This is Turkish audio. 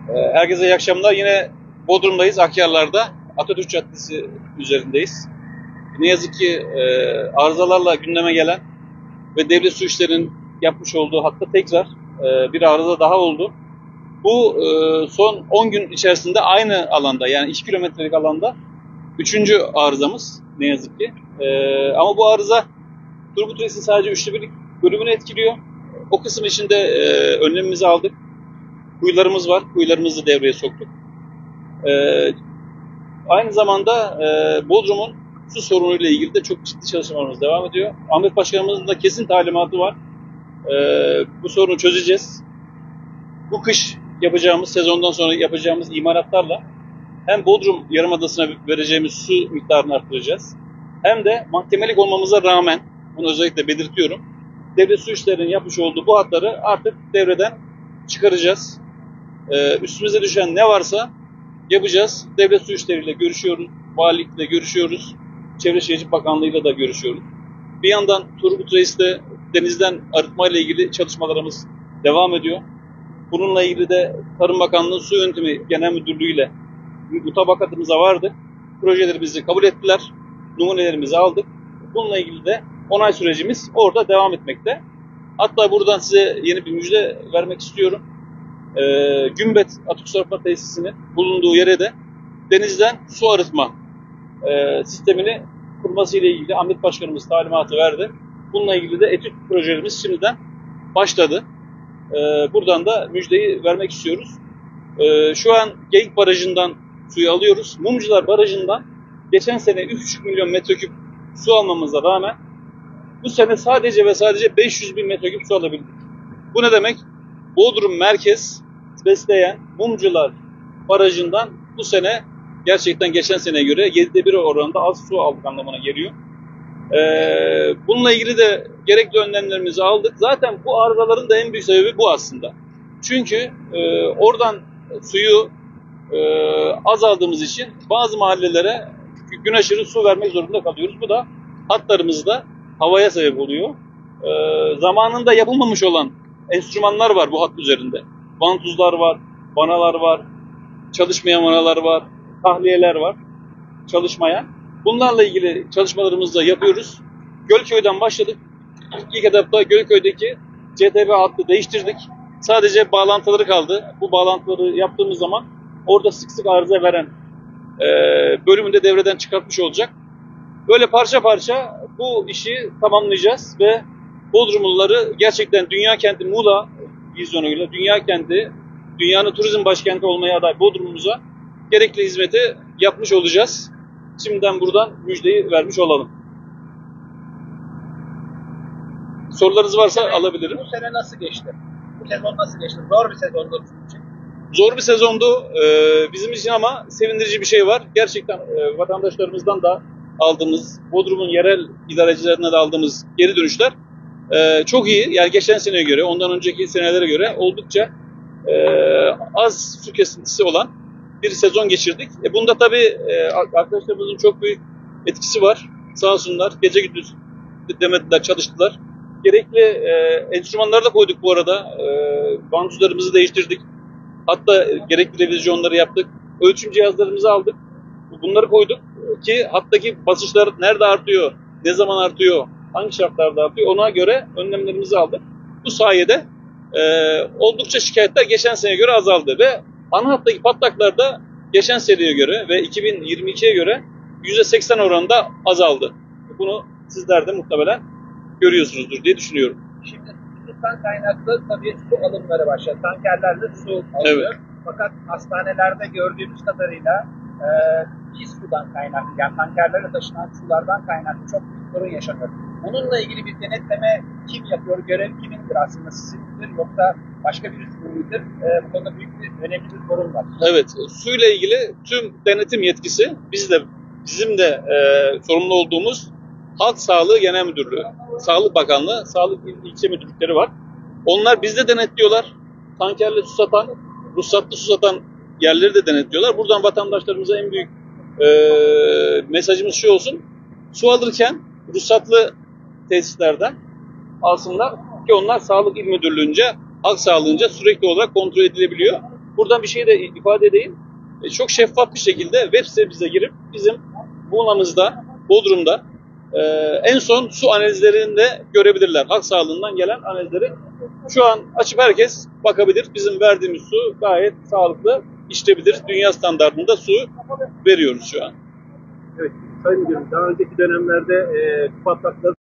Herkese iyi akşamlar. Yine Bodrum'dayız, Akyarlar'da. Atatürk Caddesi üzerindeyiz. Ne yazık ki arızalarla gündeme gelen ve devlet su işlerinin yapmış olduğu hatta tekrar bir arıza daha oldu. Bu son 10 gün içerisinde aynı alanda, yani 2 kilometrelik alanda 3. arızamız ne yazık ki. Ama bu arıza Turgut Reis'in sadece 3'te 1'lik bölümünü etkiliyor. O kısım için de önlemimizi aldık. Kuyularımız var. Kuyularımızı devreye soktuk. Aynı zamanda Bodrum'un su sorunuyla ilgili de çok ciddi çalışmalarımız devam ediyor. Ahmet Başkanımızın da kesin talimatı var. Bu sorunu çözeceğiz. Bu kış yapacağımız, sezondan sonra yapacağımız imalatlarla hem Bodrum Yarımadası'na vereceğimiz su miktarını arttıracağız. Hem de mahkemelik olmamıza rağmen, bunu özellikle belirtiyorum, devlet su işlerinin yapmış olduğu bu hatları artık devreden çıkaracağız. Üstümüze düşen ne varsa yapacağız. Devlet su işleriyle görüşüyoruz, valilikle görüşüyoruz, Çevre Şehircilik Bakanlığı'yla da görüşüyoruz. Bir yandan Turgut Reis'te denizden arıtmayla ilgili çalışmalarımız devam ediyor. Bununla ilgili de Tarım Bakanlığı Su Yönetimi Genel Müdürlüğü'yle mutabakatımıza vardık. Projelerimizi kabul ettiler, numunelerimizi aldık. Bununla ilgili de onay sürecimiz orada devam etmekte. Hatta buradan size yeni bir müjde vermek istiyorum. Gümbet Atık Su Arıtma Tesisi'nin bulunduğu yere de denizden su arıtma sistemini kurması ile ilgili Ahmet Başkanımız talimatı verdi. Bununla ilgili de etüt projelerimiz şimdiden başladı. Buradan da müjdeyi vermek istiyoruz. Şu an Geyik Barajı'ndan suyu alıyoruz. Mumcular Barajı'ndan geçen sene 3,5 milyon metreküp su almamıza rağmen bu sene sadece ve sadece 500 bin metreküp su alabildik. Bu ne demek? Bodrum merkez besleyen Mumcular Barajı'ndan bu sene gerçekten geçen seneye göre 7'de 1 oranında az su aldık anlamına geliyor. Bununla ilgili de gerekli önlemlerimizi aldık. Zaten bu arızaların da en büyük sebebi bu aslında. Çünkü oradan suyu az aldığımız için bazı mahallelere gün aşırı su vermek zorunda kalıyoruz. Bu da hatlarımızda havaya sebep oluyor. Zamanında yapılmamış olan enstrümanlar var bu hat üzerinde. Vantuzlar var, vanalar var, çalışmayan vanalar var, tahliyeler var, çalışmayan. Bunlarla ilgili çalışmalarımızı da yapıyoruz. Gölköy'den başladık. İlk etapta Gölköy'deki CTB hattı değiştirdik. Sadece bağlantıları kaldı. Bu bağlantıları yaptığımız zaman orada sık sık arıza veren bölümünde devreden çıkartmış olacak. Böyle parça parça bu işi tamamlayacağız ve Bodrumluları gerçekten dünya kenti Muğla vizyonuyla dünya kenti, dünyanın turizm başkenti olmaya aday Bodrum'umuza gerekli hizmeti yapmış olacağız. Şimdiden buradan müjdeyi vermiş olalım. Sorularınız varsa alabilirim. Bu sene nasıl geçti? Bu sezon nasıl geçti? Zor bir sezondu bizim için. Zor bir sezondu bizim için ama sevindirici bir şey var. Gerçekten vatandaşlarımızdan da aldığımız, Bodrum'un yerel idarecilerinden de aldığımız geri dönüşler çok iyi. Yani geçen seneye göre, ondan önceki senelere göre oldukça az su kesintisi olan bir sezon geçirdik. Bunda tabii arkadaşlarımızın çok büyük etkisi var. Sağ olsunlar, gece gündüz demediler, çalıştılar. Gerekli enstrümanları da koyduk bu arada. Vantuzlarımızı değiştirdik. Hatta gerekli revizyonları yaptık. Ölçüm cihazlarımızı aldık. Bunları koyduk ki hattaki basınçlar nerede artıyor, ne zaman artıyor, hangi şartlarda artıyor ona göre önlemlerimizi aldık. Bu sayede oldukça şikayetler geçen seneye göre azaldı ve ana hattaki patlaklar da geçen seneye göre ve 2022'ye göre %80 oranında azaldı. Bunu sizler de muhtemelen görüyorsunuzdur diye düşünüyorum. Şimdi susuzluktan kaynaklı tabii su alımları başladı. Tankerlerle su alınıyor. Evet. Fakat hastanelerde gördüğümüz kadarıyla iyi sudan kaynaklı, yani tankerlerle taşınan sulardan kaynaklı çok büyük sorun yaşanıyor. Bununla ilgili bir denetleme kim yapıyor? Görev kimindir aslında? Sizindir yoksa başka birisi midir? Bu konuda büyük bir önemli bir sorun var. Evet, suyla ilgili tüm denetim yetkisi bizim de sorumlu olduğumuz Halk Sağlığı Genel Müdürlüğü, Sağlık Bakanlığı, Sağlık İlçe Müdürlükleri var. Onlar bizde denetliyorlar. Tankerle su satan, ruhsatlı su satan yerleri de denetliyorlar. Buradan vatandaşlarımıza en büyük mesajımız şu olsun. Su alırken ruhsatlı tesislerden alsınlar ki onlar Sağlık İl Müdürlüğü'nce, Halk Sağlığı'nca sürekli olarak kontrol edilebiliyor. Buradan bir şey de ifade edeyim. Çok şeffaf bir şekilde web sitemize girip bizim Muğla'mızda, Bodrum'da en son su analizlerini de görebilirler. Halk sağlığından gelen analizleri şu an açıp herkes bakabilir. Bizim verdiğimiz su gayet sağlıklı, içilebilir. Dünya standartında su veriyoruz şu an. Evet, Sayın Müdürüm, daha önceki dönemlerde su patlakları